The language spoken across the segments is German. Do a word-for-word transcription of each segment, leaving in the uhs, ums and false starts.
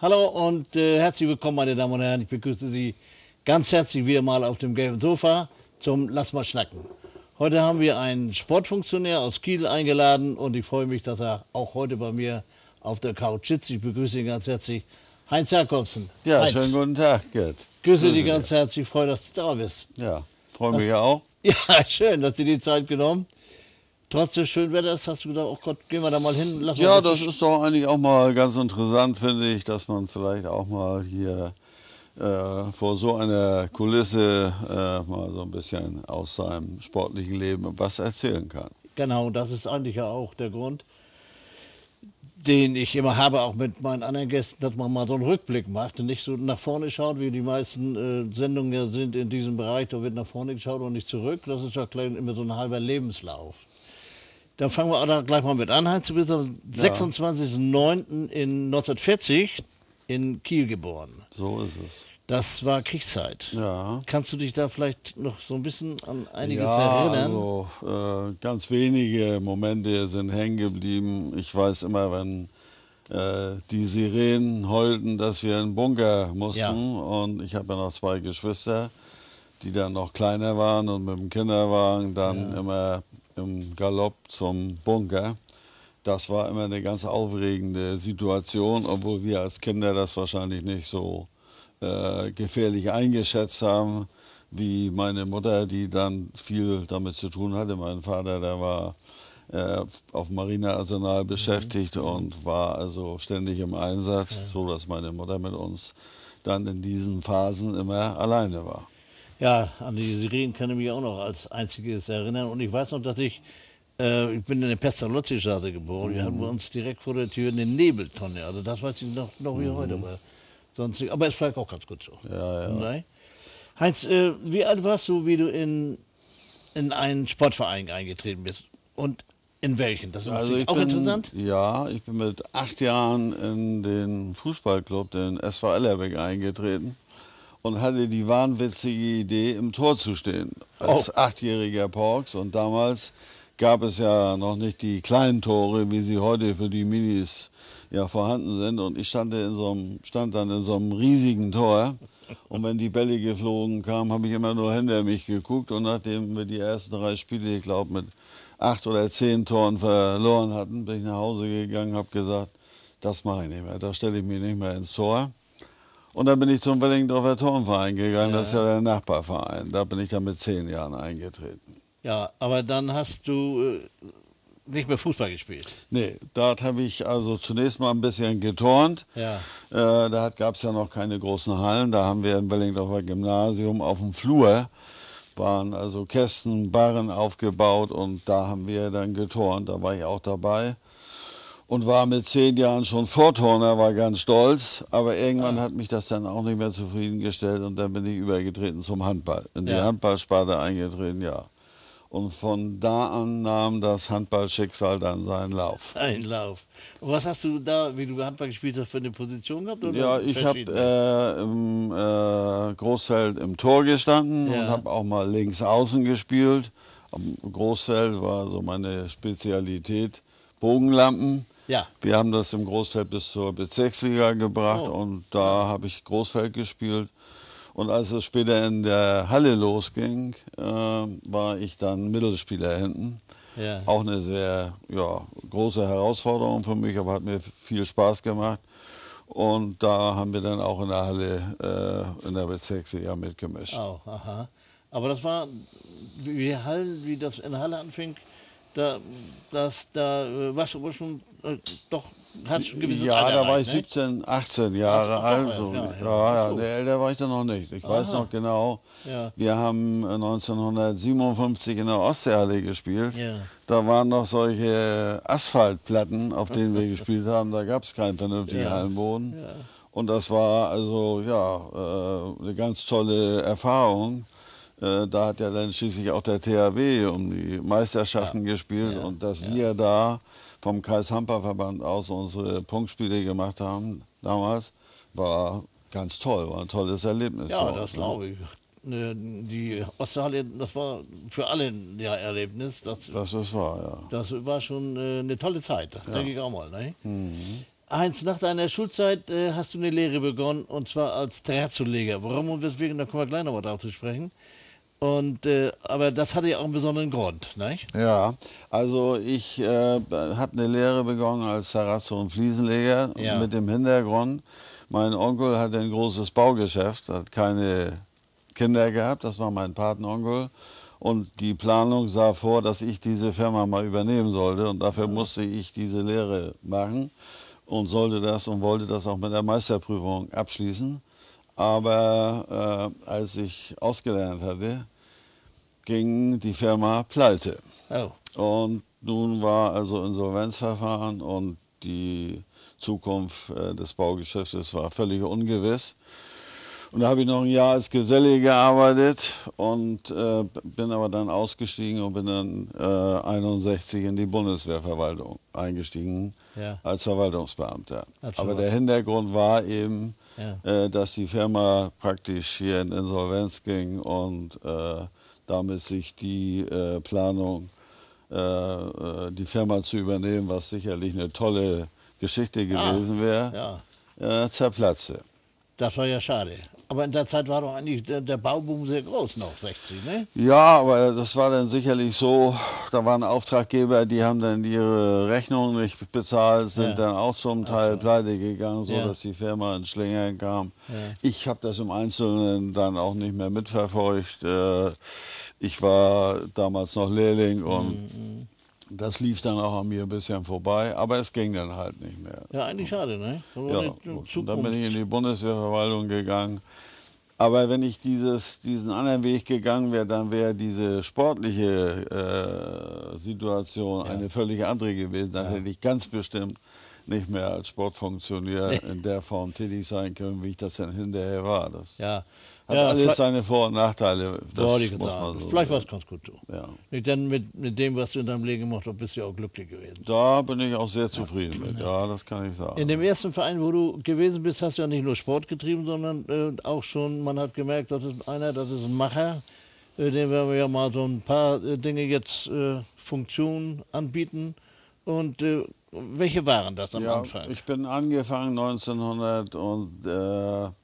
Hallo und äh, herzlich willkommen, meine Damen und Herren. Ich begrüße Sie ganz herzlich wieder mal auf dem gelben Sofa zum Lass mal schnacken. Heute haben wir einen Sportfunktionär aus Kiel eingeladen und ich freue mich, dass er auch heute bei mir auf der Couch sitzt. Ich begrüße ihn ganz herzlich, Heinz Jakobsen. Ja, Heinz, schönen guten Tag, Gerd. grüße dich ganz herzlich, freue, dass du da bist. Ja, freue mich ja auch. Ja, schön, dass du dir die Zeit genommen. Trotz des schönen Wetters hast du gedacht, oh Gott, gehen wir da mal hin. Lass Ja, mal das ist doch eigentlich auch mal ganz interessant, finde ich, dass man vielleicht auch mal hier äh, vor so einer Kulisse äh, mal so ein bisschen aus seinem sportlichen Leben was erzählen kann. Genau, das ist eigentlich ja auch der Grund, den ich immer habe, auch mit meinen anderen Gästen, dass man mal so einen Rückblick macht und nicht so nach vorne schaut, wie die meisten äh, Sendungen ja sind in diesem Bereich. Da wird nach vorne geschaut und nicht zurück. Das ist ja gleich immer so ein halber Lebenslauf. Dann fangen wir da gleich mal mit an. Heinz, du bist am sechsundzwanzigsten neunten in neunzehnhundertvierzig in Kiel geboren. So ist es. Das war Kriegszeit. Ja. Kannst du dich da vielleicht noch so ein bisschen an einiges ja, erinnern? Also, äh, ganz wenige Momente sind hängen geblieben. Ich weiß immer, wenn äh, die Sirenen heulten, dass wir in den Bunker mussten. Ja. Und ich habe ja noch zwei Geschwister, die dann noch kleiner waren und mit dem Kinderwagen dann Ja. immer im Galopp zum Bunker. Das war immer eine ganz aufregende Situation, obwohl wir als Kinder das wahrscheinlich nicht so äh, gefährlich eingeschätzt haben, wie meine Mutter, die dann viel damit zu tun hatte. Mein Vater, der war äh, auf dem Marinearsenal beschäftigt mhm. und war also ständig im Einsatz, ja. so dass meine Mutter mit uns dann in diesen Phasen immer alleine war. Ja, an die Sirenen kann ich mich auch noch als einziges erinnern. Und ich weiß noch, dass ich, äh, ich bin in der Pestalozzi-Straße geboren. Mhm. Wir hatten bei uns direkt vor der Tür eine Nebeltonne. Also das weiß ich noch, noch wie mhm. heute. Aber, sonst, aber ist vielleicht auch ganz gut so. Ja, ja. Nein? Heinz, äh, wie alt warst du, wie du in, in einen Sportverein eingetreten bist? Und in welchen? Das ist also ich auch bin, interessant. Ja, ich bin mit acht Jahren in den Fußballclub, den S V Ellerbeck, eingetreten. Und hatte die wahnwitzige Idee, im Tor zu stehen, als oh. achtjähriger Porks. Und damals gab es ja noch nicht die kleinen Tore, wie sie heute für die Minis ja vorhanden sind. Und ich stand, in so einem, stand dann in so einem riesigen Tor. Und wenn die Bälle geflogen kamen, habe ich immer nur hinter mich geguckt. Und nachdem wir die ersten drei Spiele, ich glaube, mit acht oder zehn Toren verloren hatten, bin ich nach Hause gegangen, habe gesagt, das mache ich nicht mehr, da stelle ich mich nicht mehr ins Tor. Und dann bin ich zum Wellingsdorfer Turnverein gegangen, ja. das ist ja der Nachbarverein. Da bin ich dann mit zehn Jahren eingetreten. Ja, aber dann hast du äh, nicht mehr Fußball gespielt? Nee, dort habe ich also zunächst mal ein bisschen geturnt. Ja. Äh, da gab es ja noch keine großen Hallen. Da haben wir im Wellingsdorfer Gymnasium auf dem Flur, waren also Kästen, Barren aufgebaut und da haben wir dann geturnt. Da war ich auch dabei. Und war mit zehn Jahren schon Vorturner, war ganz stolz. Aber irgendwann ah. hat mich das dann auch nicht mehr zufriedengestellt und dann bin ich übergetreten zum Handball. In die ja. Handballsparte eingetreten, ja. Und von da an nahm das Handballschicksal dann seinen Lauf. Ein Lauf. Und was hast du da, wie du Handball gespielt hast, für eine Position gehabt? Oder ja, ich habe äh, im äh, Großfeld im Tor gestanden ja. und habe auch mal links außen gespielt. Am Großfeld war so meine Spezialität, Bogenlampen. Ja. Wir haben das im Großfeld bis zur Bezirksliga gebracht oh. und da habe ich Großfeld gespielt. Und als es später in der Halle losging, äh, war ich dann Mittelspieler hinten. Ja. Auch eine sehr ja, große Herausforderung für mich, aber hat mir viel Spaß gemacht. Und da haben wir dann auch in der Halle, äh, in der Bezirksliga mitgemischt. Oh, aha. Aber das war, wie, Hallen, wie das in der Halle anfing, da, das, da warst du schon, äh, doch, hast du ein gewisses Ja, Alter da war rein, ich ne? siebzehn, achtzehn Jahre alt. So. Ja, Ja, ja, ja, so. der älter war ich dann noch nicht. Ich Aha. weiß noch genau, ja. wir haben neunzehnhundertsiebenundfünfzig in der Ostseehalle gespielt. Ja. Da waren noch solche Asphaltplatten, auf denen wir gespielt haben. Da gab es keinen vernünftigen ja. Hallenboden. Ja. Und das war also ja, äh, eine ganz tolle Erfahrung. Äh, da hat ja dann schließlich auch der T H W um die Meisterschaften ja. gespielt. Ja. Und dass ja. wir da vom Kreishandballverband aus unsere Punktspiele gemacht haben damals, war ganz toll, war ein tolles Erlebnis. Ja, das glaube ich. Die Ostseehalle, das war für alle ein ja, Erlebnis. Das, das ist wahr, ja. Das war schon eine tolle Zeit, das ja. denke ich auch mal. Ne? Mhm. Heinz, nach deiner Schulzeit äh, hast du eine Lehre begonnen, und zwar als Drahtzuleger. Warum und weswegen, da kommen wir gleich noch mal drauf zu sprechen. Und, äh, aber das hatte ja auch einen besonderen Grund, nicht? Ja, also ich äh, habe eine Lehre begonnen als Terrazzo- und Fliesenleger Ja. mit dem Hintergrund, mein Onkel hatte ein großes Baugeschäft, hat keine Kinder gehabt, das war mein Patenonkel. Und die Planung sah vor, dass ich diese Firma mal übernehmen sollte. Und dafür musste ich diese Lehre machen und sollte das und wollte das auch mit der Meisterprüfung abschließen. Aber äh, als ich ausgelernt hatte, ging die Firma pleite. Oh. Und nun war also Insolvenzverfahren und die Zukunft äh, des Baugeschäftes war völlig ungewiss. Und da habe ich noch ein Jahr als Geselle gearbeitet und äh, bin aber dann ausgestiegen und bin dann äh, einundsechzig in die Bundeswehrverwaltung eingestiegen, Ja. als Verwaltungsbeamter. Als Aber Verwalt- der Hintergrund war eben, Ja. äh, dass die Firma praktisch hier in Insolvenz ging und äh, damit sich die äh, Planung, äh, äh, die Firma zu übernehmen, was sicherlich eine tolle Geschichte gewesen wäre, Ja, äh, zerplatzte. das war ja schade. Aber in der Zeit war doch eigentlich der, der Bauboom sehr groß noch, sechzig, ne? Ja, aber das war dann sicherlich so, da waren Auftraggeber, die haben dann ihre Rechnungen nicht bezahlt, sind Ja. dann auch zum Teil so. pleite gegangen, so Ja. dass die Firma ins Schlingern kam. Ja. Ich habe das im Einzelnen dann auch nicht mehr mitverfolgt. Äh, Ich war damals noch Lehrling und das lief dann auch an mir ein bisschen vorbei, aber es ging dann halt nicht mehr. Ja, eigentlich schade, ne? So Ja, eine gut. Und dann bin Zukunft. ich in die Bundeswehrverwaltung gegangen. Aber wenn ich dieses, diesen anderen Weg gegangen wäre, dann wäre diese sportliche äh, Situation Ja. eine völlig andere gewesen. Dann hätte ich ganz bestimmt nicht mehr als Sportfunktionär in der Form tätig sein können, wie ich das dann hinterher war. Das Ja. hat ja, alles vielleicht- seine Vor- und Nachteile. Das wollte ich muss sagen. man so Vielleicht war es sagen. ganz gut so. Ja. Nicht denn mit, mit dem, was du in deinem Leben gemacht hast, bist du ja auch glücklich gewesen. Da bin ich auch sehr zufrieden mit. Ja, das kann ich sagen. In dem ersten Verein, wo du gewesen bist, hast du ja nicht nur Sport getrieben, sondern äh, auch schon, man hat gemerkt, das ist einer, das ist ein Macher, äh, dem werden wir ja mal so ein paar äh, Dinge jetzt, äh, Funktionen anbieten. Und äh, welche waren das am Ja, Anfang? ich bin angefangen neunzehnhundertfünfundsechzig,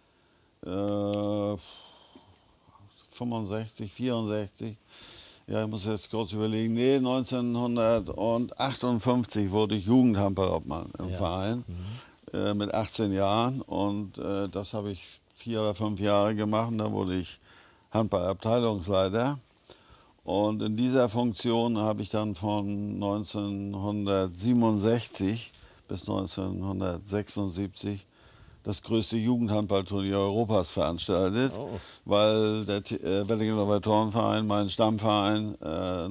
vierundsechzig. Ja, ich muss jetzt kurz überlegen. Nee, neunzehnhundertachtundfünfzig wurde ich Jugendhandballobmann im Ja. Verein äh, mit achtzehn Jahren. Und äh, das habe ich vier oder fünf Jahre gemacht. Und dann wurde ich Handballabteilungsleiter. Und in dieser Funktion habe ich dann von neunzehnhundertsiebenundsechzig bis neunzehnhundertsechsundsiebzig das größte Jugendhandballturnier Europas veranstaltet, Oh. weil der äh, Wettingen Turnverein, mein Stammverein, äh,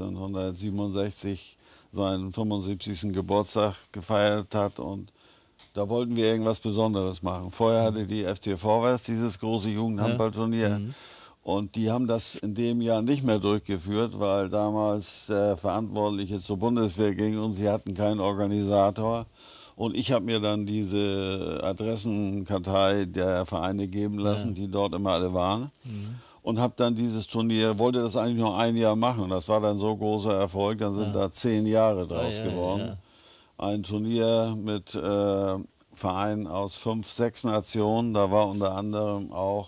neunzehnhundertsiebenundsechzig seinen fünfundsiebzigsten Geburtstag gefeiert hat und da wollten wir irgendwas Besonderes machen. Vorher hatte die F C Vorwärts dieses große Jugendhandballturnier. Ja. Mhm. Und die haben das in dem Jahr nicht mehr durchgeführt, weil damals der Verantwortliche zur Bundeswehr ging und sie hatten keinen Organisator. Und ich habe mir dann diese Adressenkartei der Vereine geben lassen, Ja. die dort immer alle waren. Und habe dann dieses Turnier, wollte das eigentlich nur ein Jahr machen. Das war dann so großer Erfolg, dann sind Ja. da zehn Jahre draus Ja, ja, geworden. ja. Ein Turnier mit äh, Vereinen aus fünf, sechs Nationen. Da war unter anderem auch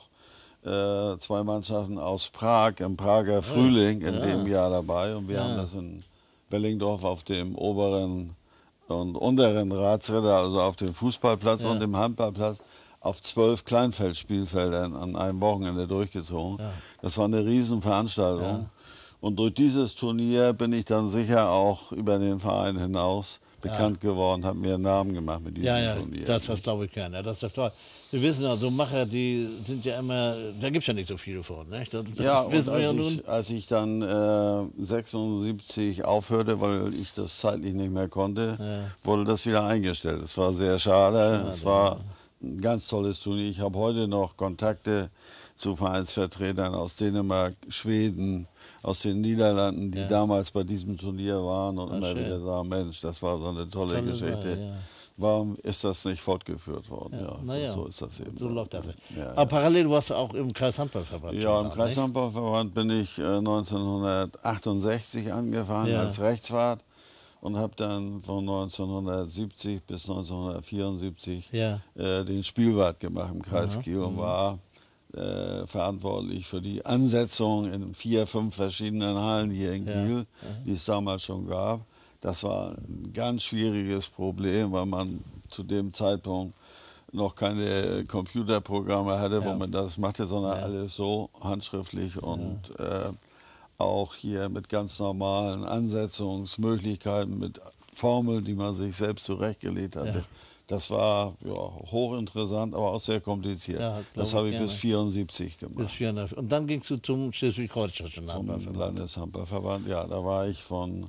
äh, zwei Mannschaften aus Prag, im Prager Frühling in ja. dem Jahr dabei. Und wir Ja. haben das in Wellingdorf auf dem oberen und unteren Ratsräder, also auf dem Fußballplatz Ja. und dem Handballplatz, auf zwölf Kleinfeldspielfeldern an einem Wochenende durchgezogen. Ja. Das war eine Riesenveranstaltung. Ja. Und durch dieses Turnier bin ich dann sicher auch über den Verein hinaus bekannt geworden, habe mir einen Namen gemacht mit diesem Ja, ja, Turnier. das, das glaube ich gerne. Das ist doch toll. Wir wissen ja, so Macher, die sind ja immer, da gibt es ja nicht so viele von, nicht? Das, das Ja, und wissen wir ja als nun. ich, als ich dann äh, sechsundsiebzig aufhörte, weil ich das zeitlich nicht mehr konnte, Ja. wurde das wieder eingestellt. Es war sehr schade. Es war ein ganz tolles Turnier. Ich habe heute noch Kontakte zu Vereinsvertretern aus Dänemark, Schweden, aus den Niederlanden, die Ja. damals bei diesem Turnier waren und Ah, immer schön. wieder sagen, Mensch, das war so eine tolle, Tolle Geschichte. Sache, ja. Warum ist das nicht fortgeführt worden? Ja, Naja, so ist das eben. so läuft das. Ja, Aber parallel warst du auch im Kreishandballverband. Ja, schon im da, Kreishandballverband bin ich äh, neunzehnhundertachtundsechzig angefangen Ja. als Rechtswart und habe dann von neunzehnhundertsiebzig bis neunzehnhundertvierundsiebzig Ja. äh, den Spielwart gemacht im Kreis Aha. Kiel und war äh, verantwortlich für die Ansetzung in vier, fünf verschiedenen Hallen hier in Ja. Kiel, die es damals schon gab. Das war ein ganz schwieriges Problem, weil man zu dem Zeitpunkt noch keine Computerprogramme hatte, Ja. wo man das machte, sondern Ja. alles so handschriftlich und äh, auch hier mit ganz normalen Ansetzungsmöglichkeiten, mit Formeln, die man sich selbst zurechtgelegt hatte. Ja. Das war ja, hochinteressant, aber auch sehr kompliziert. Ja, glaub das ich habe ich gerne. bis neunzehnhundertvierundsiebzig Bis gemacht. vierundachtzig. Und dann gingst du zum Schleswig-Holsteinischen Zum Handballverband. Landeshandballverband. Ja, da war ich von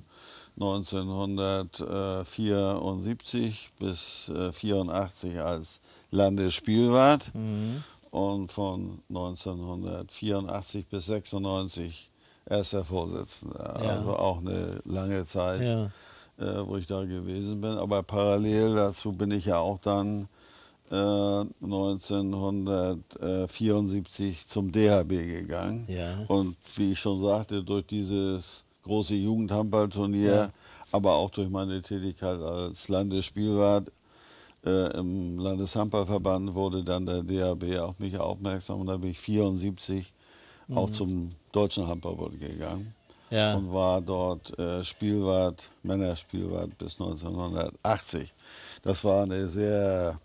neunzehnhundertvierundsiebzig bis vierundachtzig als Landesspielwart Mhm. und von neunzehnhundertvierundachtzig bis sechsundneunzig erster Vorsitzender. Ja. Also auch eine lange Zeit, Ja. äh, wo ich da gewesen bin. Aber parallel dazu bin ich ja auch dann äh, neunzehnhundertvierundsiebzig zum D H B gegangen. Ja. Und wie ich schon sagte, durch dieses große Jugendhandballturnier, Ja. aber auch durch meine Tätigkeit als Landesspielwart äh, im Landeshandballverband wurde dann der D H B auf mich aufmerksam und da bin ich vierundsiebzig Mhm. auch zum Deutschen Handballbund gegangen Ja. und war dort äh, Spielwart, Männerspielwart bis neunzehnhundertachtzig. Das war eine sehr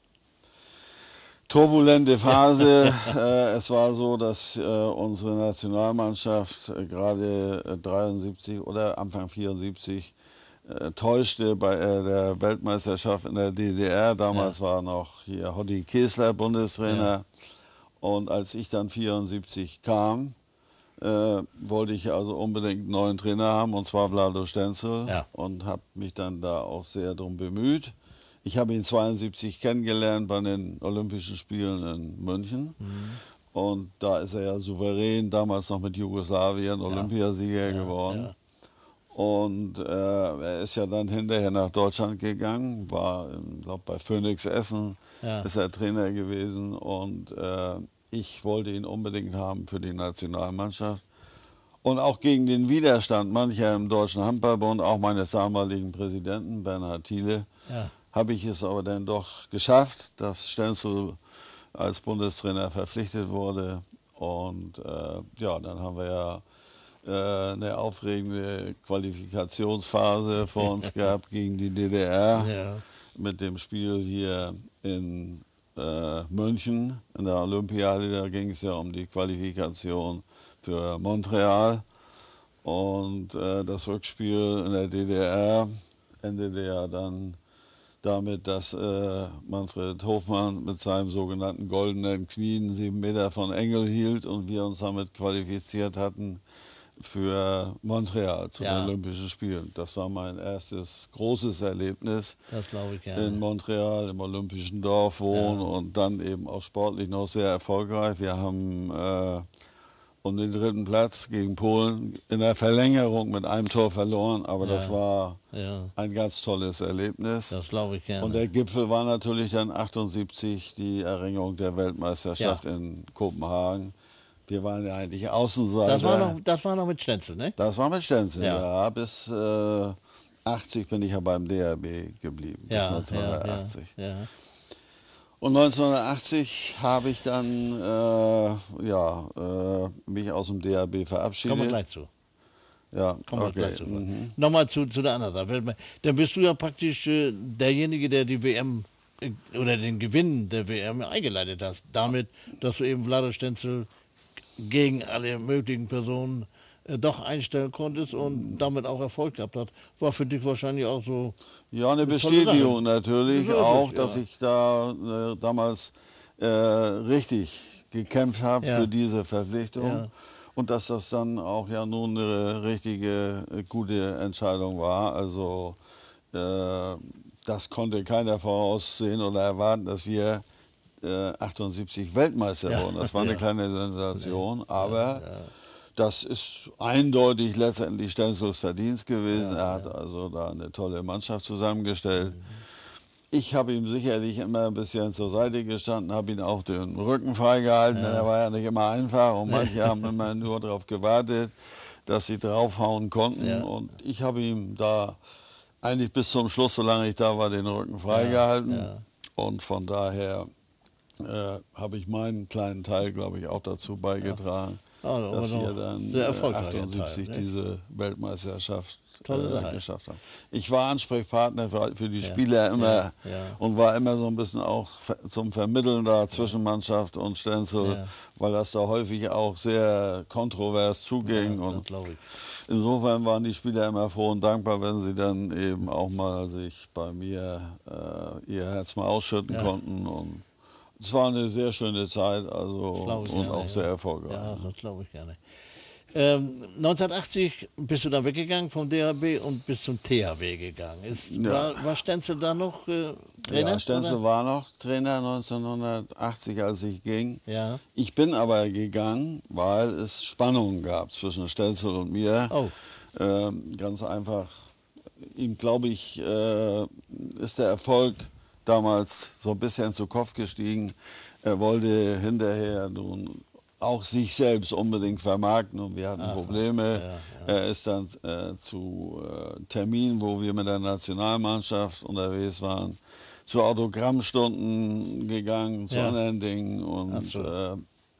turbulente Phase. äh, es war so, dass äh, unsere Nationalmannschaft äh, gerade äh, dreiundsiebzig oder Anfang vierundsiebzig äh, täuschte bei äh, der Weltmeisterschaft in der D D R. Damals Ja. war noch hier Hoddy Kessler Bundestrainer. Ja. Und als ich dann vierundsiebzig kam, äh, wollte ich also unbedingt einen neuen Trainer haben, und zwar Vlado Stenzel. Ja. Und habe mich dann da auch sehr darum bemüht. Ich habe ihn zweiundsiebzig kennengelernt bei den Olympischen Spielen in München. Mhm. Und da ist er ja souverän, damals noch mit Jugoslawien, Olympiasieger Ja, geworden. ja. Und äh, er ist ja dann hinterher nach Deutschland gegangen, war, ich glaube, bei Phoenix Essen Ja. ist er Trainer gewesen. Und äh, ich wollte ihn unbedingt haben für die Nationalmannschaft. Und auch gegen den Widerstand mancher im Deutschen Handballbund, auch meines damaligen Präsidenten Bernhard Thiele, Ja. habe ich es aber dann doch geschafft, dass Stenzel als Bundestrainer verpflichtet wurde. Und äh, ja, dann haben wir ja äh, eine aufregende Qualifikationsphase vor uns gehabt gegen die D D R Ja. mit dem Spiel hier in äh, München in der Olympiade. Da ging es ja um die Qualifikation für Montreal. Und äh, das Rückspiel in der D D R endete ja dann damit, dass äh, Manfred Hofmann mit seinem sogenannten goldenen Knien sieben Meter von Engel hielt und wir uns damit qualifiziert hatten für Montreal zu Ja. den Olympischen Spielen. Das war mein erstes großes Erlebnis. Das glaube ich In gerne. Montreal, im Olympischen Dorf wohnen Ja. und dann eben auch sportlich noch sehr erfolgreich. Wir haben äh, um den dritten Platz gegen Polen in der Verlängerung mit einem Tor verloren, aber Ja. das war Ja. ein ganz tolles Erlebnis. Das glaube ich gerne. Und der Gipfel war natürlich dann achtundsiebzig, die Erringung der Weltmeisterschaft Ja. in Kopenhagen. Wir waren ja eigentlich Außenseiter. das, war noch, das war noch mit Stenzel, ne? Das war mit Stenzel, Ja. ja. Bis äh, achtzig bin ich ja beim D R B geblieben, bis Ja, neunzehnhundertachtzig. Ja, ja. Und neunzehnhundertachtzig habe ich dann äh, ja, äh, mich aus dem D R B verabschiedet. Kommen wir gleich zu. Ja, Kommen wir okay. gleich zu. Mhm. Nochmal zu, zu der anderen Sache. Dann bist du ja praktisch äh, derjenige, der die W M äh, oder den Gewinn der W M eingeleitet hast. Damit, dass du eben Vlado Stenzel gegen alle möglichen Personen äh, doch einstellen konntest und damit auch Erfolg gehabt hat. War für dich wahrscheinlich auch so. Ja, eine Eine tolle Bestätigung Sache. natürlich Ja, auch, ja. dass ich da äh, damals äh, richtig gekämpft habe Ja. für diese Verpflichtung. Ja. Und dass das dann auch ja nun eine richtige, äh, gute Entscheidung war. Also äh, das konnte keiner voraussehen oder erwarten, dass wir äh, achtundsiebzig Weltmeister Ja. wurden. Das war eine Ja. kleine Sensation, aber Ja. das ist eindeutig letztendlich Stenzels Verdienst gewesen. Ja, er hat also da eine tolle Mannschaft zusammengestellt. Ich habe ihm sicherlich immer ein bisschen zur Seite gestanden, habe ihn auch den Rücken freigehalten, denn er war ja nicht immer einfach und manche haben immer nur darauf gewartet, dass sie draufhauen konnten. Ja. Und ich habe ihm da eigentlich bis zum Schluss, solange ich da war, den Rücken freigehalten. Ja, ja. Und von daher äh, habe ich meinen kleinen Teil, glaube ich, auch dazu beigetragen, ja. Ja, dass aber wir noch dann sehr äh, erfolgreicher achtundsiebzig Teil, ne? diese Weltmeisterschaft Tolle äh, Sache. geschafft haben. Ich war Ansprechpartner für, für die Ja, Spieler immer ja, ja. und war immer so ein bisschen auch ver- zum Vermitteln da zwischen Mannschaft und Stenzel, Ja. weil das da häufig auch sehr kontrovers zuging. Ja, das Und glaube ich. insofern waren die Spieler immer froh und dankbar, wenn sie dann eben auch mal sich bei mir äh, ihr Herz mal ausschütten Ja. konnten. Und es war eine sehr schöne Zeit, also Glaube ich und gerne, auch sehr ja. erfolgreich. Ja, das glaube ich gerne. Ähm, neunzehnhundertachtzig bist du dann weggegangen vom D H B und bist zum T H W gegangen. Ist, Ja. war, war Stenzel da noch äh, Trainer? Ja, Stenzel oder? war noch Trainer neunzehnhundertachtzig, als ich ging. Ja. Ich bin aber gegangen, weil es Spannungen gab zwischen Stenzel und mir. Oh. Ähm, ganz einfach, ihm glaube ich, äh, ist der Erfolg damals so ein bisschen zu Kopf gestiegen. Er wollte hinterher nun auch sich selbst unbedingt vermarkten und wir hatten Aha, Probleme. ja, ja. Er ist dann äh, zu äh, Terminen, wo wir mit der Nationalmannschaft unterwegs waren, zu Autogrammstunden gegangen, zu Ja. anderen Dingen Ach und so. äh,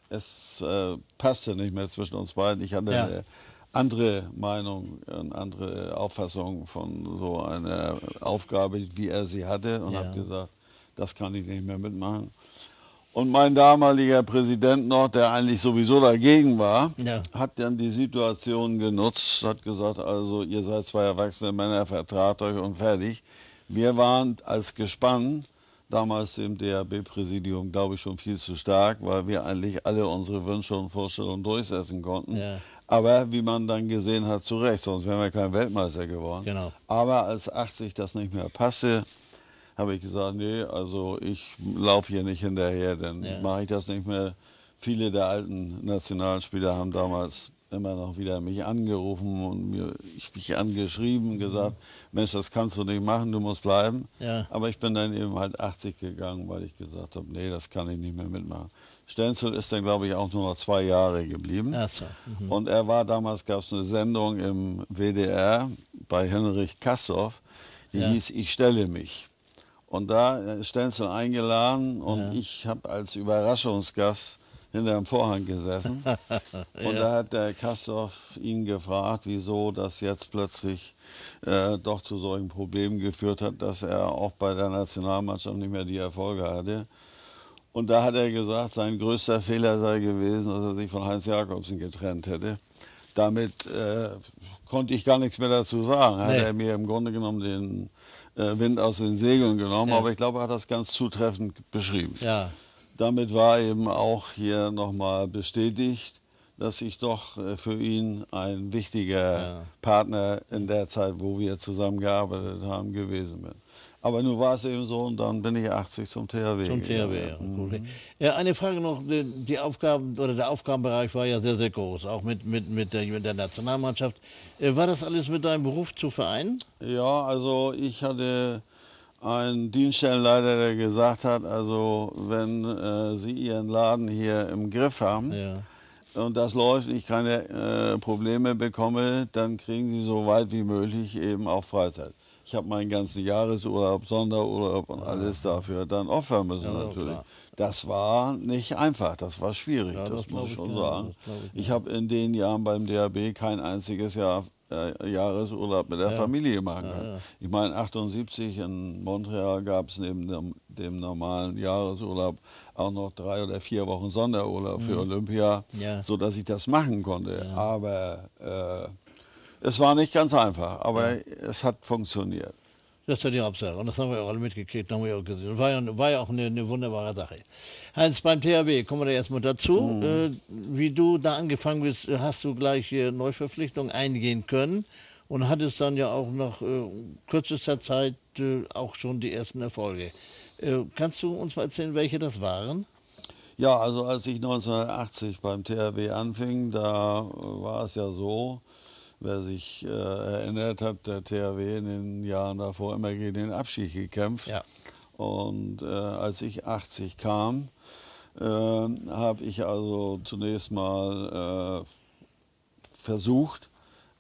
es äh, passte nicht mehr zwischen uns beiden. Ich hatte Ja. eine andere Meinung, eine andere Auffassung von so einer Aufgabe, wie er sie hatte und Ja. habe gesagt, das kann ich nicht mehr mitmachen. Und mein damaliger Präsident noch, der eigentlich sowieso dagegen war, Ja. hat dann die Situation genutzt, hat gesagt, also ihr seid zwei erwachsene Männer, vertragt euch und fertig. Wir waren als Gespann damals im D H B-Präsidium, glaube ich, schon viel zu stark, weil wir eigentlich alle unsere Wünsche und Vorstellungen durchsetzen konnten. Ja. Aber wie man dann gesehen hat, zu Recht, sonst wären wir kein Weltmeister geworden. Genau. Aber als achtzig das nicht mehr passte, habe ich gesagt, nee, also ich laufe hier nicht hinterher, dann Ja. mache ich das nicht mehr. Viele der alten Nationalspieler haben damals immer noch wieder mich angerufen und mir, ich mich angeschrieben, gesagt, Mensch, das kannst du nicht machen, du musst bleiben. Ja. Aber ich bin dann eben halt achtzig gegangen, weil ich gesagt habe, nee, das kann ich nicht mehr mitmachen. Stenzel ist dann, glaube ich, auch nur noch zwei Jahre geblieben. Ach so. Mhm. Und er war, damals gab es eine Sendung im W D R bei Henrich Kassow, die Ja. hieß Ich stelle mich. Und da ist Stenzel eingeladen und Ja. ich habe als Überraschungsgast hinter dem Vorhang gesessen. Und Ja. da hat der Kassow ihn gefragt, wieso das jetzt plötzlich äh, doch zu solchen Problemen geführt hat, dass er auch bei der Nationalmannschaft nicht mehr die Erfolge hatte. Und da hat er gesagt, sein größter Fehler sei gewesen, dass er sich von Heinz Jakobsen getrennt hätte. Damit äh, konnte ich gar nichts mehr dazu sagen. Hat Nee. er mir im Grunde genommen den äh, Wind aus den Segeln genommen, Ja. aber ich glaube, er hat das ganz zutreffend beschrieben. Ja. Damit war eben auch hier nochmal bestätigt, dass ich doch äh, für ihn ein wichtiger Ja. Partner in der Zeit, wo wir zusammengearbeitet haben, gewesen bin. Aber nun war es eben so und dann bin ich achtzig zum T H W Zum T H W, gegangen. ja. Okay. Ja, eine Frage noch, die, die Aufgaben oder der Aufgabenbereich war ja sehr, sehr groß, auch mit, mit, mit, der, mit der Nationalmannschaft. Äh, War das alles mit deinem Beruf zu vereinen? Ja, also ich hatte einen Dienststellenleiter, der gesagt hat, also wenn äh, Sie Ihren Laden hier im Griff haben Ja. und das läuft, ich keine äh, Probleme bekomme, dann kriegen Sie so weit wie möglich eben auch Freizeit. Ich habe meinen ganzen Jahresurlaub, Sonderurlaub und alles dafür dann opfern müssen Ja, natürlich. klar. Das war nicht einfach, das war schwierig, Ja, das, das muss glaub ich ich schon gerne, sagen. das glaub ich Ich habe in den Jahren beim D H B kein einziges Jahr äh, Jahresurlaub mit der Ja. Familie machen Ja, können. ja. Ich meine, achtundsiebzig in Montreal gab es neben dem, dem normalen Jahresurlaub auch noch drei oder vier Wochen Sonderurlaub für Olympia, Mhm. Ja. sodass ich das machen konnte. Aber äh, es war nicht ganz einfach, aber es hat funktioniert. Das ist ja die Hauptsache. Und das haben wir auch alle mitgekriegt, haben wir auch gesehen. War ja, war ja auch eine, eine wunderbare Sache. Heinz, beim T H W, kommen wir da erstmal dazu. Mhm. Äh, wie du da angefangen bist, hast du gleich äh, Neuverpflichtungen eingehen können und hattest dann ja auch nach äh, kürzester Zeit äh, auch schon die ersten Erfolge. Äh, kannst du uns mal erzählen, welche das waren? Ja, also als ich neunzehnhundertachtzig beim T H W anfing, da war es ja so, wer sich äh, erinnert hat, der T H W in den Jahren davor immer gegen den Abstieg gekämpft. Ja. Und äh, als ich achtzig kam, äh, habe ich also zunächst mal äh, versucht, äh,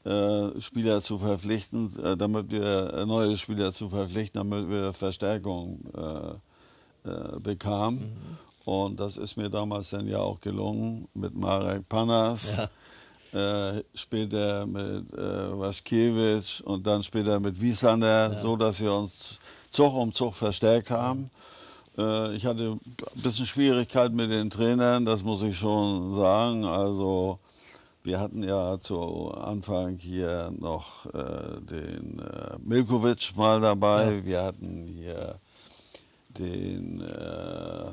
äh, Spieler zu verpflichten, äh, damit wir äh, neue Spieler zu verpflichten, damit wir Verstärkung äh, äh, bekamen. Mhm. Und das ist mir damals dann ja auch gelungen mit Marek Panas, ja. äh, später mit äh, Waschkiewicz und dann später mit Wieslander, ja. so dass wir uns Zug um Zug verstärkt haben. Ja. Äh, ich hatte ein bisschen Schwierigkeit mit den Trainern, das muss ich schon sagen. Also wir hatten ja zu Anfang hier noch äh, den äh, Milkovic mal dabei, ja. wir hatten hier den äh,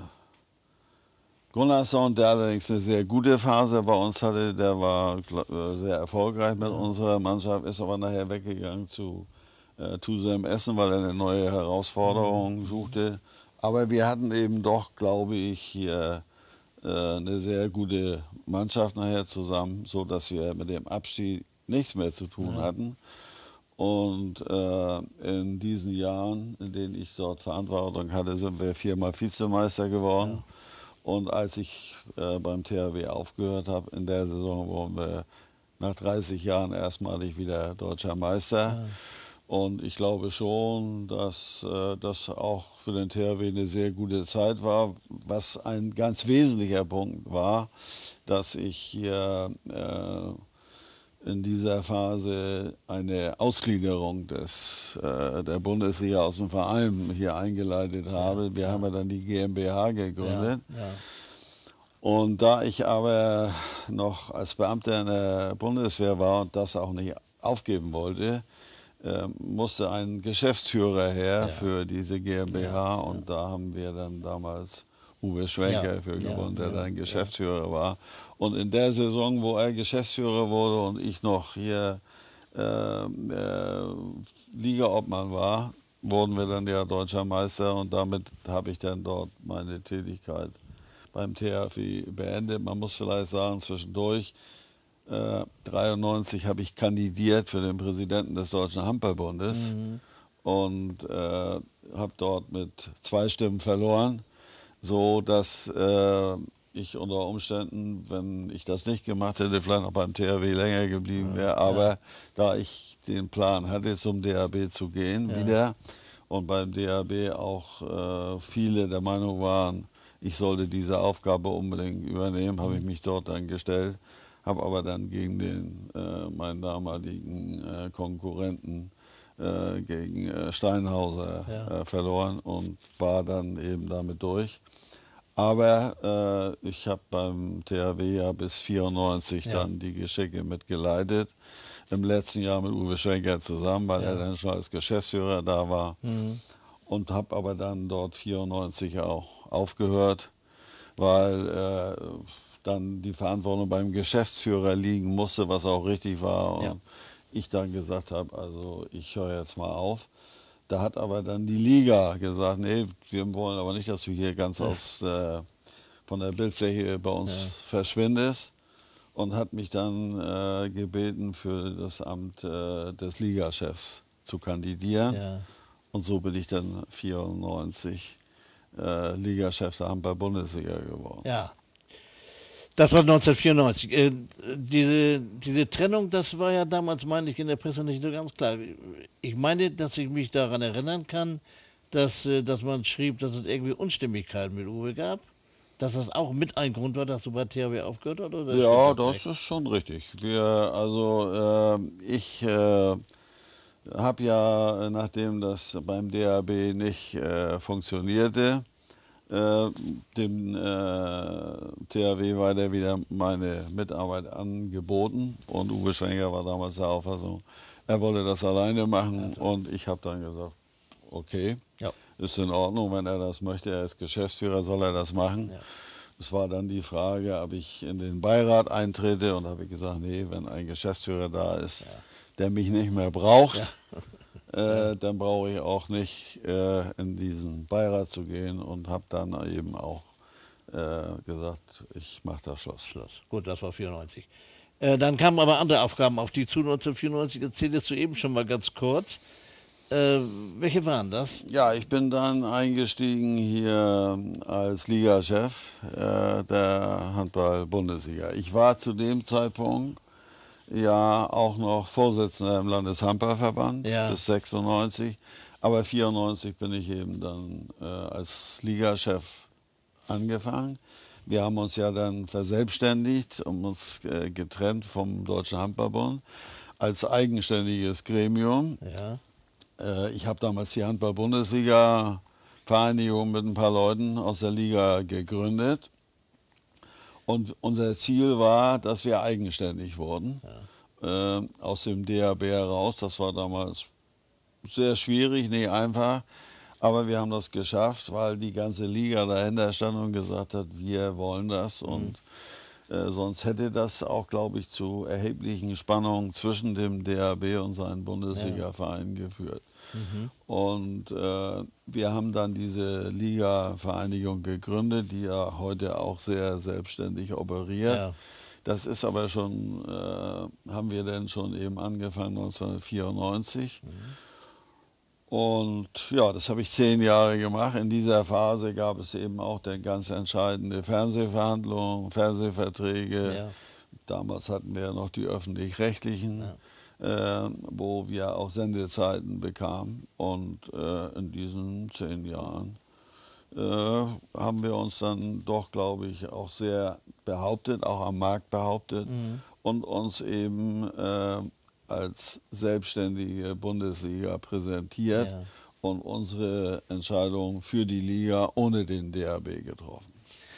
Gunnarsson, der allerdings eine sehr gute Phase bei uns hatte, der war sehr erfolgreich mit unserer Mannschaft, ist aber nachher weggegangen zu äh, Tusem Essen, weil er eine neue Herausforderung suchte. Aber wir hatten eben doch, glaube ich, hier äh, eine sehr gute Mannschaft nachher zusammen, so dass wir mit dem Abstieg nichts mehr zu tun hatten. Und äh, in diesen Jahren, in denen ich dort Verantwortung hatte, sind wir viermal Vizemeister geworden. Ja. Und als ich äh, beim T H W aufgehört habe, in der Saison wurden wir nach dreißig Jahren erstmalig wieder deutscher Meister. Ja. Und ich glaube schon, dass äh, das auch für den T H W eine sehr gute Zeit war. Was ein ganz wesentlicher Punkt war, dass ich hier äh, in dieser Phase eine Ausgliederung des, äh, der Bundesliga aus dem Verein hier eingeleitet habe. Wir ja. haben ja dann die GmbH gegründet. Ja, ja. Und da ich aber noch als Beamter in der Bundeswehr war und das auch nicht aufgeben wollte, äh, musste ein Geschäftsführer her ja. für diese GmbH. Ja, und da haben wir dann damals Uwe Schwenker ja, für gewonnen, ja, der dann ja, Geschäftsführer ja. war. Und in der Saison, wo er Geschäftsführer wurde und ich noch hier äh, äh, Ligaobmann war, wurden wir dann ja Deutscher Meister und damit habe ich dann dort meine Tätigkeit beim T H W beendet. Man muss vielleicht sagen, zwischendurch, äh, dreiundneunzig habe ich kandidiert für den Präsidenten des Deutschen Handballbundes mhm. und äh, habe dort mit zwei Stimmen verloren. So dass äh, ich unter Umständen, wenn ich das nicht gemacht hätte, vielleicht noch beim T H W länger geblieben wäre. Aber ja. da ich den Plan hatte, zum D H B zu gehen ja. wieder und beim D H B auch äh, viele der Meinung waren, ich sollte diese Aufgabe unbedingt übernehmen, habe ich mich dort dann gestellt, habe aber dann gegen den, äh, meinen damaligen äh, Konkurrenten äh, gegen äh, Steinhauser ja. äh, verloren und war dann eben damit durch. Aber äh, ich habe beim T H W ja bis vierundneunzig ja. dann die Geschicke mitgeleitet. Im letzten Jahr mit Uwe Schwenker zusammen, weil ja. er dann schon als Geschäftsführer da war. Mhm. Und habe aber dann dort vierundneunzig auch aufgehört, weil äh, dann die Verantwortung beim Geschäftsführer liegen musste, was auch richtig war. Und ja. ich dann gesagt habe, also ich höre jetzt mal auf. Da hat aber dann die Liga gesagt, nee, wir wollen aber nicht, dass du hier ganz ja. aus, äh, von der Bildfläche bei uns ja. verschwindest. Und hat mich dann äh, gebeten, für das Amt äh, des Ligachefs zu kandidieren. Ja. Und so bin ich dann vierundneunzig äh, Ligachef der Handball-Bundesliga geworden. Ja. Das war neunzehnhundertvierundneunzig. Äh, diese, diese Trennung, das war ja damals, meine ich, in der Presse nicht so ganz klar. Ich meine, dass ich mich daran erinnern kann, dass, äh, dass man schrieb, dass es irgendwie Unstimmigkeiten mit Uwe gab. Dass das auch mit ein Grund war, dass du bei T H W aufgehört hast? Oder ja, das, das ist schon richtig. Wir, also äh, ich äh, habe ja, nachdem das beim D H B nicht äh, funktionierte, Äh, dem äh, T H W weiter wieder meine Mitarbeit angeboten und Uwe Schwenker war damals der Auffassung, er wolle das alleine machen also. Und ich habe dann gesagt, okay, ja. ist in Ordnung, wenn er das möchte, er ist Geschäftsführer, soll er das machen. Ja. Es war dann die Frage, ob ich in den Beirat eintrete und habe ich gesagt, nee, wenn ein Geschäftsführer da ist, ja. der mich nicht mehr braucht, ja. Äh, dann brauche ich auch nicht äh, in diesen Beirat zu gehen und habe dann eben auch äh, gesagt, ich mache da Schluss. Schluss. Gut, das war vierundneunzig. Äh, dann kamen aber andere Aufgaben auf die zu, neunzehnhundertvierundneunzig, erzähltest du eben schon mal ganz kurz. Äh, welche waren das? Ja, ich bin dann eingestiegen hier als Ligachef äh, der Handball-Bundesliga. Ich war zu dem Zeitpunkt Jahr auch noch Vorsitzender im Landeshandballverband Ja. bis sechsundneunzig. Aber vierundneunzig bin ich eben dann äh, als Ligachef angefangen. Wir haben uns ja dann verselbstständigt und uns äh, getrennt vom Deutschen Handballbund als eigenständiges Gremium. Ja. Äh, ich habe damals die Handball-Bundesliga-Vereinigung mit ein paar Leuten aus der Liga gegründet. Und unser Ziel war, dass wir eigenständig wurden, ja. äh, aus dem D H B heraus. Das war damals sehr schwierig, nicht einfach. Aber wir haben das geschafft, weil die ganze Liga dahinter stand und gesagt hat, wir wollen das. Mhm. Und äh, sonst hätte das auch, glaube ich, zu erheblichen Spannungen zwischen dem D H B und seinen Bundesliga-Vereinen geführt. Mhm. Und äh, wir haben dann diese Liga-Vereinigung gegründet, die ja heute auch sehr selbstständig operiert. Ja. Das ist aber schon, äh, haben wir dann schon eben angefangen neunzehnhundertvierundneunzig. Mhm. Und ja, das habe ich zehn Jahre gemacht. In dieser Phase gab es eben auch dann ganz entscheidende Fernsehverhandlungen, Fernsehverträge. Ja. Damals hatten wir ja noch die öffentlich-rechtlichen, ja. äh, wo wir auch Sendezeiten bekamen. Und äh, in diesen zehn Jahren äh, haben wir uns dann doch, glaube ich, auch sehr behauptet, auch am Markt behauptet, mhm. und uns eben äh, als selbstständige Bundesliga präsentiert, ja. und unsere Entscheidung für die Liga ohne den D H B getroffen.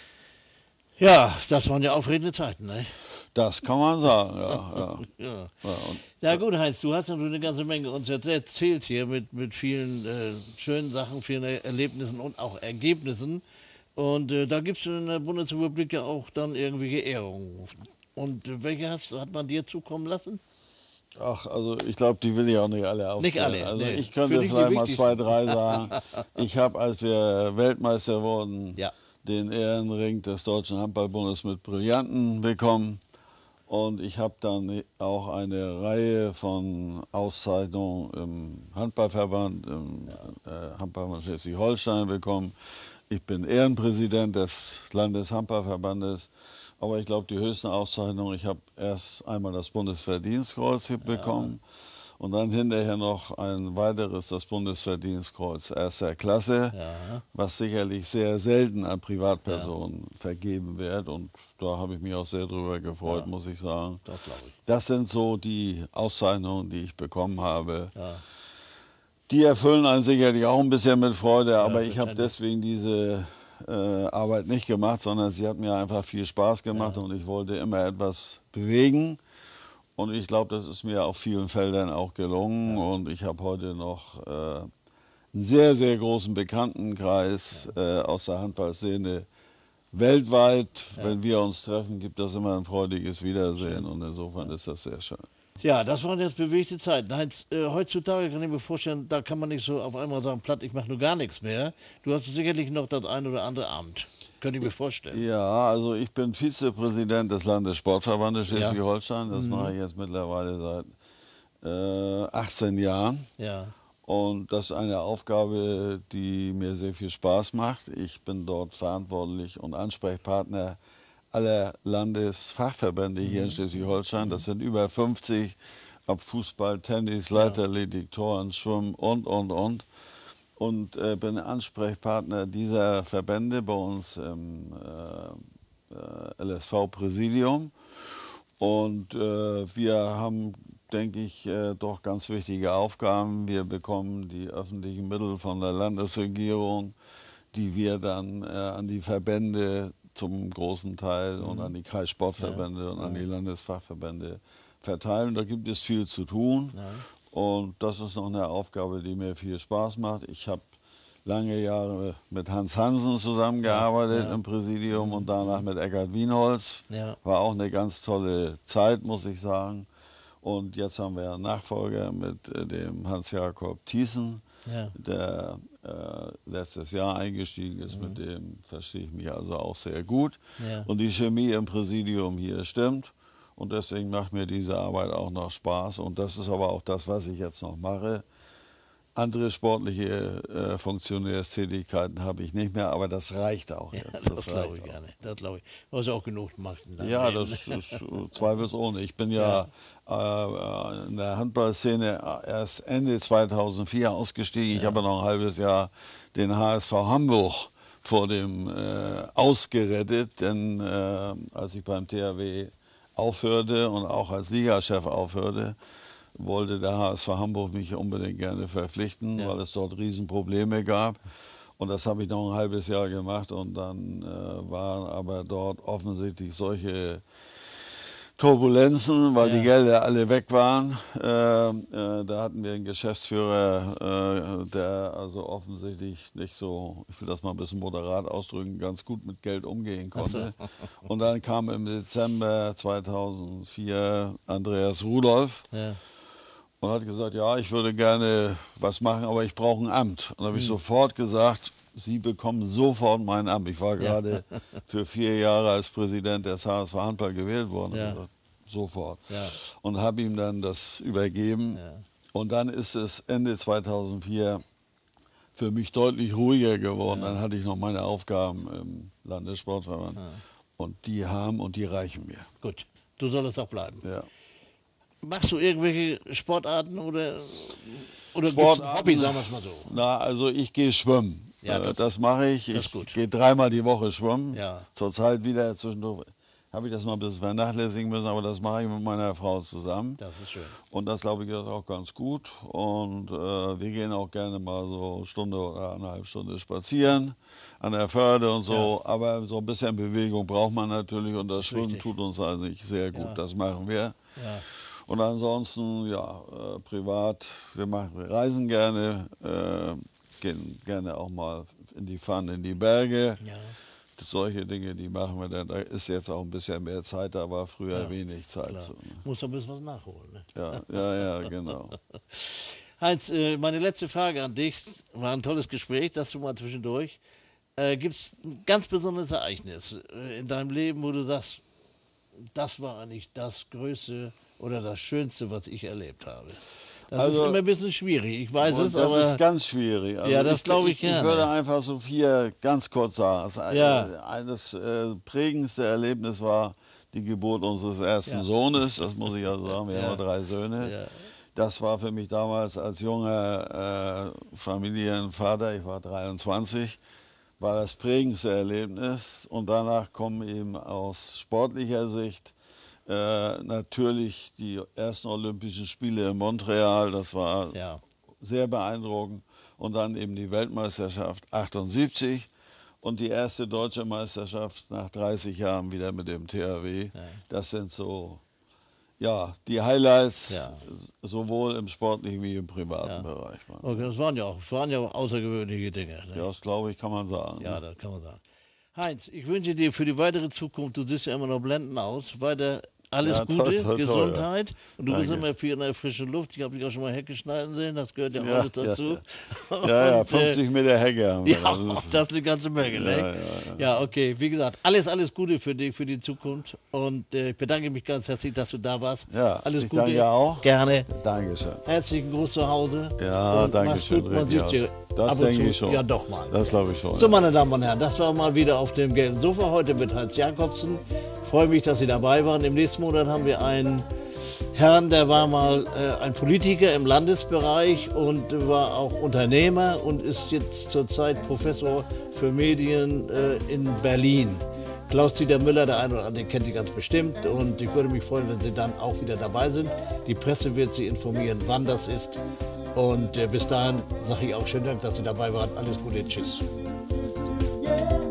Ja, das waren ja aufregende Zeiten, ne? Das kann man sagen, ja. ja. ja. ja, ja gut, Heinz, du hast natürlich eine ganze Menge uns jetzt erzählt hier mit, mit vielen äh, schönen Sachen, vielen Erlebnissen und auch Ergebnissen. Und äh, da gibt es in der Bundesrepublik ja auch dann irgendwelche Ehrungen. Und äh, welche hast, hat man dir zukommen lassen? Ach, also ich glaube, die will ich auch nicht alle aufzählen. Nicht alle, also nee. ich könnte vielleicht mal zwei, drei sagen. Ich habe, als wir Weltmeister wurden, ja. den Ehrenring des Deutschen Handballbundes mit Brillanten bekommen. Und ich habe dann auch eine Reihe von Auszeichnungen im Handballverband, im äh, Handballverband Schleswig-Holstein bekommen. Ich bin Ehrenpräsident des Landeshandballverbandes. Aber ich glaube, die höchsten Auszeichnungen, ich habe erst einmal das Bundesverdienstkreuz bekommen, ja. und dann hinterher noch ein weiteres, das Bundesverdienstkreuz erster Klasse, ja. was sicherlich sehr selten an Privatpersonen ja. vergeben wird. Und da habe ich mich auch sehr drüber gefreut, ja. muss ich sagen. Das glaube ich. Das sind so die Auszeichnungen, die ich bekommen habe. Ja. Die erfüllen einen sicherlich auch ein bisschen mit Freude, ja, aber ich habe deswegen diese Äh, Arbeit nicht gemacht, sondern sie hat mir einfach viel Spaß gemacht, ja. und ich wollte immer etwas bewegen, und ich glaube, das ist mir auf vielen Feldern auch gelungen, ja. und ich habe heute noch äh, einen sehr, sehr großen Bekanntenkreis ja. äh, aus der Handballszene weltweit. Ja. Wenn wir uns treffen, gibt es immer ein freudiges Wiedersehen, und insofern ist das sehr schön. Ja, das waren jetzt bewegte Zeiten. Heinz, äh, heutzutage kann ich mir vorstellen, da kann man nicht so auf einmal sagen, platt, ich mache nur gar nichts mehr. Du hast sicherlich noch das ein oder andere Amt. Könnte ich mir vorstellen. Ja, also ich bin Vizepräsident des Landessportverbandes Schleswig-Holstein. Das mhm. mache ich jetzt mittlerweile seit äh, achtzehn Jahren. Ja. Und das ist eine Aufgabe, die mir sehr viel Spaß macht. Ich bin dort verantwortlich und Ansprechpartner aller Landesfachverbände hier in Schleswig-Holstein. Das sind über fünfzig, ob Fußball, Tennis, Leichtathletik, Touren, Schwimmen und, und, und. Und äh, bin Ansprechpartner dieser Verbände bei uns im äh, äh, L S V-Präsidium. Und äh, wir haben, denke ich, äh, doch ganz wichtige Aufgaben. Wir bekommen die öffentlichen Mittel von der Landesregierung, die wir dann äh, an die Verbände zum großen Teil mhm. und an die Kreissportverbände ja. und an die Landesfachverbände verteilen. Da gibt es viel zu tun, ja. und das ist noch eine Aufgabe, die mir viel Spaß macht. Ich habe lange Jahre mit Hans Hansen zusammengearbeitet ja. Ja. im Präsidium mhm. und danach mit Eckart Wienholz. Ja. War auch eine ganz tolle Zeit, muss ich sagen. Und jetzt haben wir einen Nachfolger mit äh, dem Hans-Jakob Thiessen, ja. der äh, letztes Jahr eingestiegen ist. Mhm. Mit dem verstehe ich mich also auch sehr gut. Ja. Und die Chemie im Präsidium hier stimmt. Und deswegen macht mir diese Arbeit auch noch Spaß. Und das ist aber auch das, was ich jetzt noch mache. andere sportliche äh, Funktionärstätigkeiten habe ich nicht mehr, aber das reicht auch jetzt. Ja, das das glaube ich auch. gerne. Das glaube ich. Du hast ja auch genug gemacht. in deinem Ja, Leben. das ist äh, zweifelsohne. Ich bin ja, ja. Äh, in der Handballszene erst Ende zweitausendvier ausgestiegen. Ja. Ich habe noch ein halbes Jahr den H S V Hamburg vor dem äh, ausgerettet, denn äh, als ich beim T H W aufhörte und auch als Ligachef aufhörte, wollte der H S V Hamburg mich unbedingt gerne verpflichten, ja. weil es dort Riesenprobleme gab. Und das habe ich noch ein halbes Jahr gemacht und dann äh, waren aber dort offensichtlich solche Turbulenzen, weil ja. die Gelder alle weg waren. Äh, äh, da hatten wir einen Geschäftsführer, äh, der also offensichtlich nicht so, ich will das mal ein bisschen moderat ausdrücken, ganz gut mit Geld umgehen konnte. So. Und dann kam im Dezember zweitausendvier Andreas Rudolph. Ja. Und hat gesagt, ja, ich würde gerne was machen, aber ich brauche ein Amt. Und da habe ich hm. sofort gesagt, Sie bekommen sofort mein Amt. Ich war gerade ja. für vier Jahre als Präsident des H S V Handball gewählt worden. Ja. Gesagt, sofort. Ja. Und habe ihm dann das übergeben. Ja. Und dann ist es Ende zweitausendvier für mich deutlich ruhiger geworden. Ja. Dann hatte ich noch meine Aufgaben im Landessportverband. Ja. Und die haben und die reichen mir. Gut, du solltest auch bleiben. Ja. Machst du irgendwelche Sportarten oder, oder Sportarten, Hobby, sagen wir es mal so? Na, also ich gehe schwimmen. Ja, das, das mache ich. Ich gehe dreimal die Woche schwimmen. Ja. Zurzeit wieder zwischendurch. Habe ich das mal ein bisschen vernachlässigen müssen, aber das mache ich mit meiner Frau zusammen. Das ist schön. Und das, glaube ich, ist auch ganz gut. Und äh, wir gehen auch gerne mal so eine Stunde oder eineinhalb Stunde spazieren an der Förde und so. Ja. Aber so ein bisschen Bewegung braucht man natürlich und das Schwimmen Richtig. tut uns also nicht sehr gut. Ja. Das machen wir. Ja. Und ansonsten, ja, äh, privat, wir, machen, wir reisen gerne, äh, gehen gerne auch mal in die Fahren, in die Berge. Ja. Solche Dinge, die machen wir dann. Da ist jetzt auch ein bisschen mehr Zeit, da war früher ja, wenig Zeit. So, ne? Muss doch ein bisschen was nachholen. Ne? Ja, ja, ja, genau. Heinz, äh, meine letzte Frage an dich, war ein tolles Gespräch, das du mal zwischendurch. Äh, Gibt es ein ganz besonderes Ereignis äh, in deinem Leben, wo du sagst, das war eigentlich das Größte oder das Schönste, was ich erlebt habe? Das also, ist immer ein bisschen schwierig, ich weiß es, das aber... Das ist ganz schwierig. Also ja, das glaube ich gerne. Ich würde einfach so vier ganz kurz sagen. Das, ja. Das äh, prägendste Erlebnis war die Geburt unseres ersten ja. Sohnes, das muss ich ja sagen, wir ja. haben drei Söhne. Ja. Das war für mich damals als junger äh, Familienvater, ich war dreiundzwanzig, war das prägendste Erlebnis. Und danach kommen eben aus sportlicher Sicht Äh, natürlich die ersten Olympischen Spiele in Montreal, das war ja. sehr beeindruckend. Und dann eben die Weltmeisterschaft achtundsiebzig und die erste deutsche Meisterschaft nach dreißig Jahren wieder mit dem T H W. Ja. Das sind so ja, die Highlights, ja. sowohl im sportlichen wie im privaten ja. Bereich. Okay, das waren ja auch, das waren ja auch außergewöhnliche Dinge. Ne? Ja, das glaube ich, kann man sagen. Ja, das kann man sagen. Heinz, ich wünsche dir für die weitere Zukunft, du siehst ja immer noch blendend aus, weiter alles ja, Gute, toll, toll, Gesundheit. Toll, ja. Und du Danke. bist immer viel in der frischen Luft. Ich habe dich auch schon mal Hecke schneiden sehen, das gehört ja, ja alles dazu. Ja, ja, ja fünfzig Meter Hecke haben wir. Ja, das ist, das ist eine ganze Menge. Ne? Ja, ja, ja. ja, okay. Wie gesagt, alles, alles Gute für dich, für die Zukunft. Und äh, ich bedanke mich ganz herzlich, dass du da warst. Ja, alles ich Gute. Danke auch. Gerne. Dankeschön. Herzlichen Gruß zu Hause. Ja, und danke schön. Gut, man sieht sich das denke ich schon. Ja, doch mal. Das glaube ich schon. So, meine Damen und Herren, das war mal wieder auf dem gelben Sofa heute mit Heinz Jakobsen. Ich freue mich, dass Sie dabei waren. Im nächsten Monat haben wir einen Herrn, der war mal äh, ein Politiker im Landesbereich und war auch Unternehmer und ist jetzt zurzeit Professor für Medien äh, in Berlin. Klaus-Dieter Müller, der eine oder andere kennt ihn ganz bestimmt und ich würde mich freuen, wenn Sie dann auch wieder dabei sind. Die Presse wird Sie informieren, wann das ist. Und äh, bis dahin sage ich auch schönen Dank, dass Sie dabei waren. Alles Gute, tschüss. Yeah.